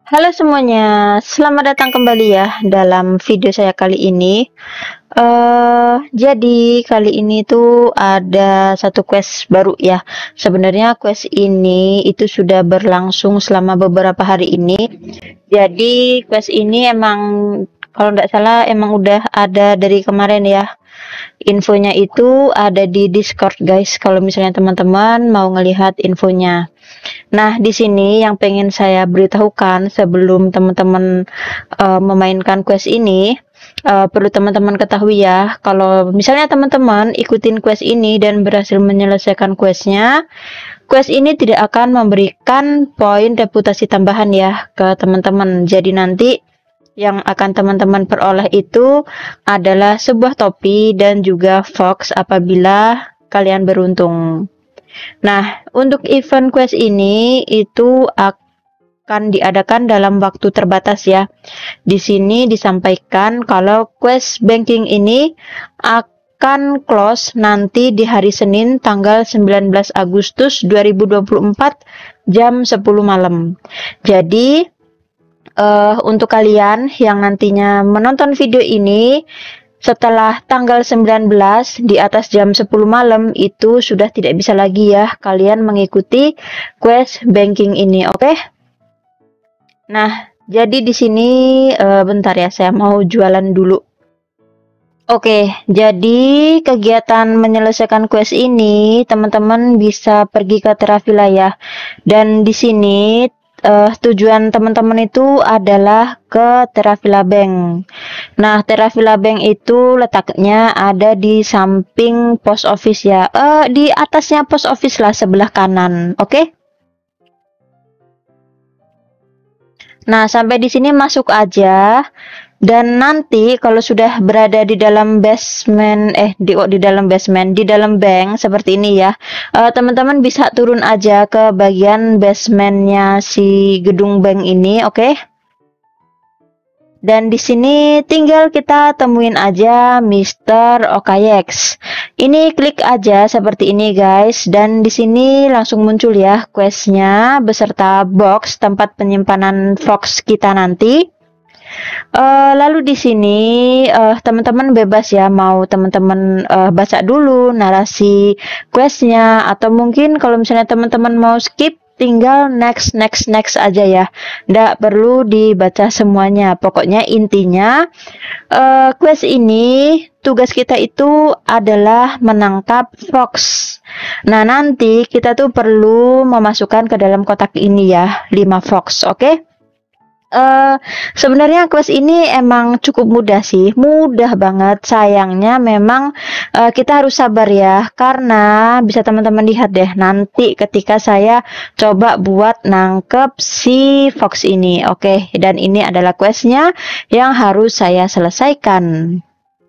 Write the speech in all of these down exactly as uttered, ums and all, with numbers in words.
Halo semuanya, selamat datang kembali ya dalam video saya kali ini. Uh, jadi kali ini tuh ada satu quest baru ya. Sebenarnya quest ini itu sudah berlangsung selama beberapa hari ini. Jadi quest ini emang kalau nggak salah emang udah ada dari kemarin ya. Infonya itu ada di Discord guys. Kalau misalnya teman-teman mau ngelihat infonya. Nah, di sini yang pengen saya beritahukan sebelum teman-teman uh, memainkan quest ini, uh, perlu teman-teman ketahui ya, kalau misalnya teman-teman ikutin quest ini dan berhasil menyelesaikan questnya, quest ini tidak akan memberikan poin reputasi tambahan ya ke teman-teman. Jadi nanti yang akan teman-teman peroleh itu adalah sebuah topi dan juga fox apabila kalian beruntung. Nah, untuk event quest ini itu akan diadakan dalam waktu terbatas ya. Di sini disampaikan kalau quest banking ini akan close nanti di hari Senin tanggal sembilan belas Agustus dua ribu dua puluh empat jam sepuluh malam. Jadi uh, untuk kalian yang nantinya menonton video ini setelah tanggal sembilan belas di atas jam sepuluh malam itu sudah tidak bisa lagi ya kalian mengikuti quest banking ini, oke? Okay? Nah, jadi di sini uh, bentar ya, saya mau jualan dulu. Oke, okay, jadi kegiatan menyelesaikan quest ini teman-teman bisa pergi ke Terravilla ya. Dan di sini Uh, tujuan teman-teman itu adalah ke Terravilla Bank. Nah, Terravilla Bank itu letaknya ada di samping post office ya. Uh, di atasnya post office lah sebelah kanan, oke? Okay? Nah, sampai di sini masuk aja. Dan nanti kalau sudah berada di dalam basement eh di oh, di dalam basement di dalam bank seperti ini ya, teman-teman uh, bisa turun aja ke bagian basementnya si gedung bank ini, oke? Okay? Dan di sini tinggal kita temuin aja mister Okayex. Ini klik aja seperti ini guys, dan di sini langsung muncul ya questnya beserta box tempat penyimpanan fox kita nanti. Uh, lalu di sini uh, teman-teman bebas ya, mau teman-teman uh, baca dulu narasi questnya, atau mungkin kalau misalnya teman-teman mau skip tinggal next next next aja ya, nggak perlu dibaca semuanya. Pokoknya intinya uh, quest ini tugas kita itu adalah menangkap fox. Nah, nanti kita tuh perlu memasukkan ke dalam kotak ini ya lima fox, oke? Okay? Uh, sebenarnya quest ini emang cukup mudah sih, mudah banget. Sayangnya memang uh, kita harus sabar ya, karena bisa teman-teman lihat deh nanti ketika saya coba buat nangkep si fox ini, oke? Okay? Dan ini adalah questnya yang harus saya selesaikan.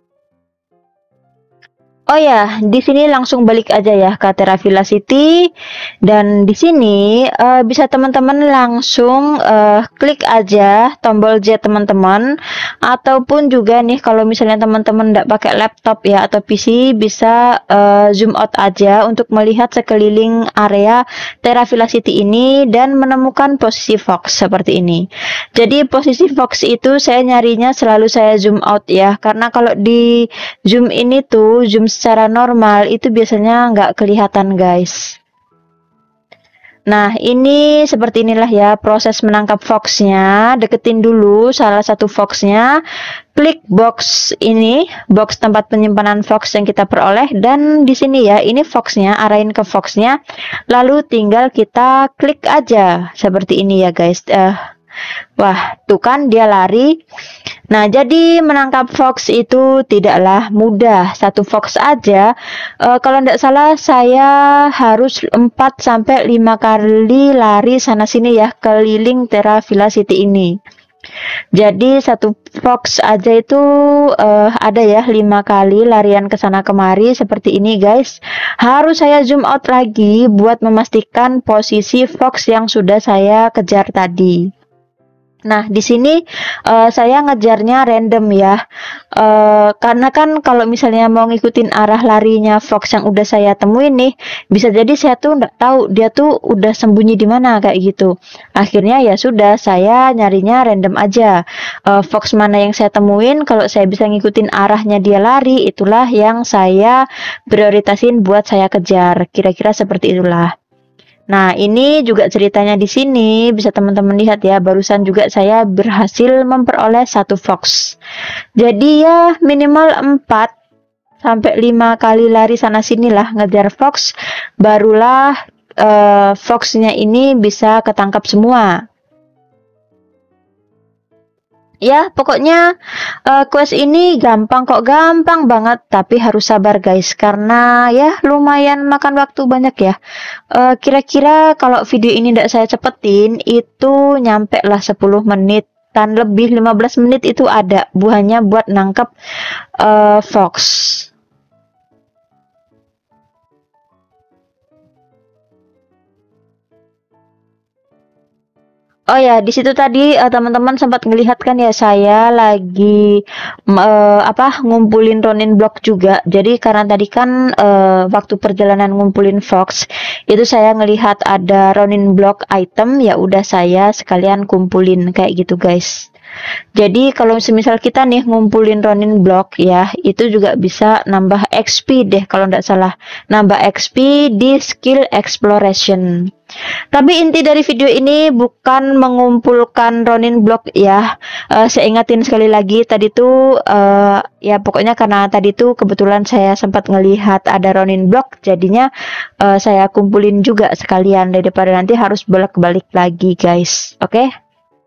Oh ya, di sini langsung balik aja ya ke Terravilla City, dan di sini uh, bisa teman-teman langsung uh, klik aja tombol Z teman-teman, ataupun juga nih kalau misalnya teman-teman tidak pakai laptop ya atau P C, bisa uh, zoom out aja untuk melihat sekeliling area Terravilla City ini dan menemukan posisi fox seperti ini. Jadi posisi fox itu saya nyarinya selalu saya zoom out ya, karena kalau di zoom ini tuh zoom secara normal itu biasanya nggak kelihatan guys. Nah, ini seperti inilah ya proses menangkap foxnya. Deketin dulu salah satu foxnya, klik box ini, box tempat penyimpanan fox yang kita peroleh, dan di sini ya ini foxnya, arahin ke foxnya, lalu tinggal kita klik aja seperti ini ya guys. Uh, Wah, tuh kan dia lari. Nah, jadi menangkap fox itu tidaklah mudah. Satu fox aja, uh, kalau tidak salah saya harus empat sampai lima kali lari sana sini ya keliling Terravilla City ini. Jadi satu fox aja itu uh, ada ya lima kali larian ke sana kemari seperti ini guys. Harus saya zoom out lagi buat memastikan posisi fox yang sudah saya kejar tadi. Nah, di sini uh, saya ngejarnya random ya, uh, karena kan kalau misalnya mau ngikutin arah larinya fox yang udah saya temuin nih, bisa jadi saya tuh nggak tahu dia tuh udah sembunyi di mana kayak gitu. Akhirnya ya sudah, saya nyarinya random aja. Uh, fox mana yang saya temuin, kalau saya bisa ngikutin arahnya dia lari, itulah yang saya prioritasin buat saya kejar. Kira-kira seperti itulah. Nah, ini juga ceritanya di sini bisa teman-teman lihat ya. Barusan juga saya berhasil memperoleh satu fox. Jadi ya minimal empat sampai lima kali lari sana sini lah ngejar fox, barulah uh, foxnya ini bisa ketangkap semua. Ya, pokoknya uh, quest ini gampang kok, gampang banget, tapi harus sabar guys, karena ya lumayan makan waktu banyak ya. Uh, kira-kira kalau video ini tidak saya cepetin, itu nyampe lah sepuluh menit dan lebih, lima belas menit itu ada buahnya buat nangkep uh, fox. Oh ya, di situ tadi uh, teman-teman sempat melihat kan ya, saya lagi uh, apa ngumpulin Ronin block juga. Jadi karena tadi kan uh, waktu perjalanan ngumpulin fox itu saya ngelihat ada Ronin block item, ya udah saya sekalian kumpulin kayak gitu guys. Jadi kalau semisal kita nih ngumpulin Ronin block ya, itu juga bisa nambah X P deh kalau nggak salah, nambah X P di skill exploration. Tapi inti dari video ini bukan mengumpulkan Ronin block ya. Uh, saya ingatin sekali lagi tadi tuh uh, ya pokoknya karena tadi tuh kebetulan saya sempat ngelihat ada Ronin block, jadinya uh, saya kumpulin juga sekalian daripada nanti harus bolak-balik lagi guys. Oke? Okay?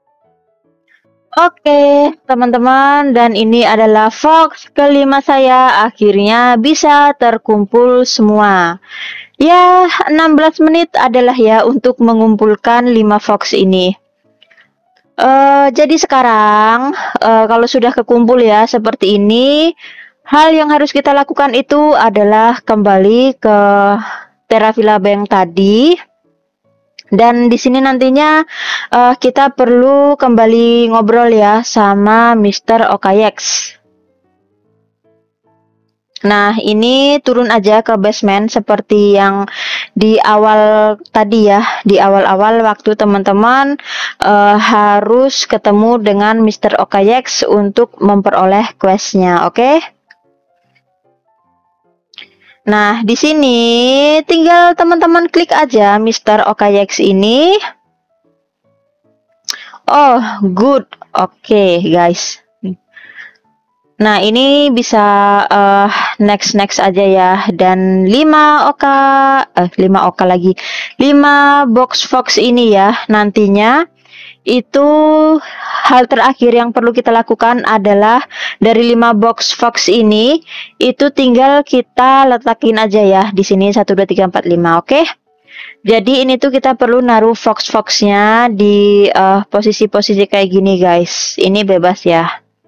Oke, teman-teman, dan ini adalah fox kelima saya, akhirnya bisa terkumpul semua. Ya, enam belas menit adalah ya untuk mengumpulkan lima fox ini. Uh, jadi sekarang, uh, kalau sudah kekumpul ya seperti ini, hal yang harus kita lakukan itu adalah kembali ke Terravilla Bank tadi. Dan di sini nantinya uh, kita perlu kembali ngobrol ya sama mister Okayex. Nah, ini turun aja ke basement seperti yang di awal tadi ya, di awal-awal waktu teman-teman uh, harus ketemu dengan mister Okayex untuk memperoleh questnya, oke? Okay? Nah, di sini tinggal teman-teman klik aja mister Okayex ini. Oh, good. Oke, okay, guys. Nah, ini bisa uh, next next aja ya. Dan lima oka eh lima oka lagi. lima box fox ini ya nantinya. Itu hal terakhir yang perlu kita lakukan adalah dari lima box fox ini itu tinggal kita letakin aja ya di sini satu dua tiga empat lima, oke? Jadi ini tuh kita perlu naruh fox-foxnya di posisi-posisi uh, kayak gini guys. Ini bebas ya.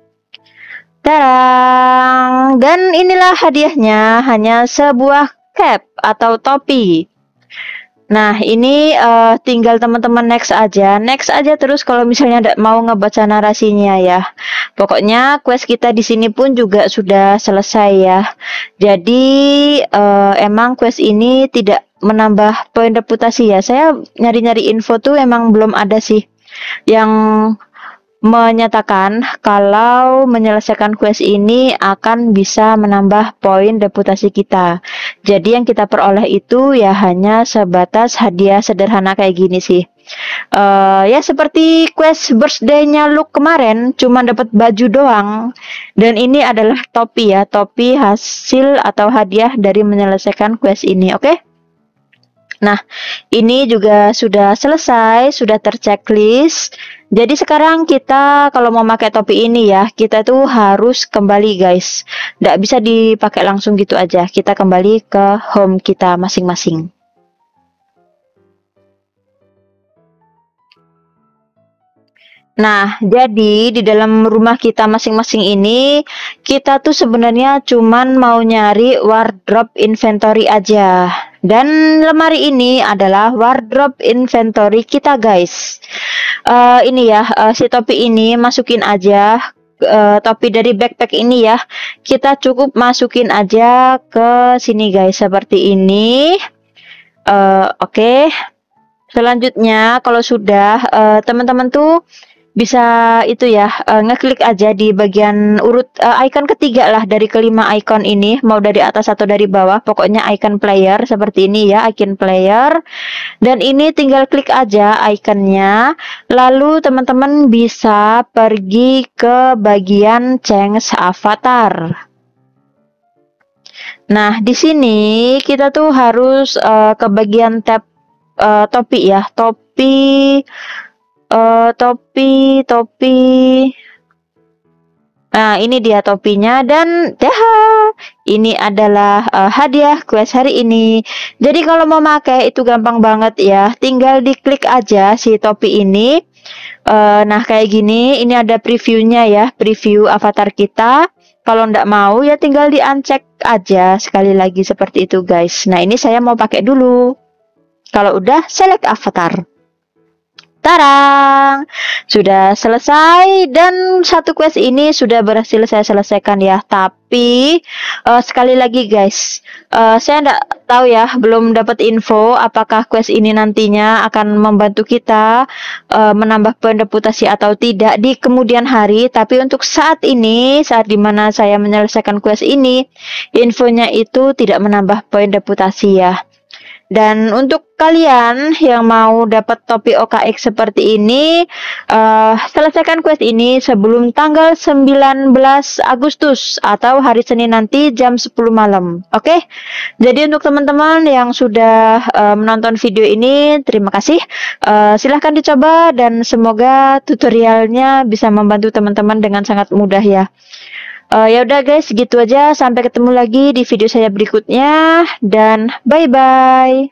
Tarang! Dan inilah hadiahnya, hanya sebuah cap atau topi. Nah, ini uh, tinggal teman-teman next aja, next aja terus kalau misalnya tidak mau ngebaca narasinya ya. Pokoknya quest kita di sini pun juga sudah selesai ya. Jadi uh, emang quest ini tidak menambah poin reputasi ya. Saya nyari-nyari info tuh emang belum ada sih yang menyatakan kalau menyelesaikan quest ini akan bisa menambah poin reputasi kita. Jadi yang kita peroleh itu ya hanya sebatas hadiah sederhana kayak gini sih. Uh, ya seperti quest birthday-nya Luke kemarin, cuma dapat baju doang. Dan ini adalah topi ya, topi hasil atau hadiah dari menyelesaikan quest ini, oke? Okay? Nah, ini juga sudah selesai, sudah terchecklist. Jadi sekarang kita kalau mau pakai topi ini ya, kita tuh harus kembali guys. Nggak bisa dipakai langsung gitu aja. Kita kembali ke home kita masing-masing. Nah, jadi di dalam rumah kita masing-masing ini, kita tuh sebenarnya cuman mau nyari wardrobe inventory aja. Dan lemari ini adalah wardrobe inventory kita guys. uh, ini ya, uh, si topi ini masukin aja, uh, topi dari backpack ini ya, kita cukup masukin aja ke sini guys, seperti ini. uh, oke okay. Selanjutnya kalau sudah, uh, teman-teman tuh bisa itu ya, uh, ngeklik aja di bagian urut uh, icon ketiga lah dari kelima icon ini, mau dari atas atau dari bawah, pokoknya icon player seperti ini ya, icon player. Dan ini tinggal klik aja ikonnya, lalu teman-teman bisa pergi ke bagian change avatar. Nah, di sini kita tuh harus uh, ke bagian tab uh, topi ya, topi uh, topi topi nah ini dia topinya, dan dah ini adalah uh, hadiah quest hari ini. Jadi kalau mau pakai itu gampang banget ya, tinggal diklik aja si topi ini. uh, nah kayak gini, ini ada previewnya ya, preview avatar kita. Kalau ndak mau ya tinggal di uncheck aja sekali lagi seperti itu guys. Nah ini saya mau pakai dulu. Kalau udah select avatar, tarang, sudah selesai, dan satu quest ini sudah berhasil saya selesaikan ya. Tapi uh, sekali lagi guys, uh, saya nggak tahu ya, belum dapat info apakah quest ini nantinya akan membantu kita uh, menambah poin reputasi atau tidak di kemudian hari. Tapi untuk saat ini, saat dimana saya menyelesaikan quest ini, infonya itu tidak menambah poin reputasi ya. Dan untuk kalian yang mau dapat topi O K X seperti ini, uh, selesaikan quest ini sebelum tanggal sembilan belas Agustus atau hari Senin nanti jam sepuluh malam. Oke, okay? Jadi untuk teman-teman yang sudah uh, menonton video ini, terima kasih. Uh, silahkan dicoba dan semoga tutorialnya bisa membantu teman-teman dengan sangat mudah ya. Uh, ya udah guys, gitu aja. Sampai ketemu lagi di video saya berikutnya, dan bye bye.